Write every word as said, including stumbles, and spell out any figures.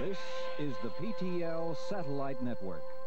This is the P T L Satellite Network.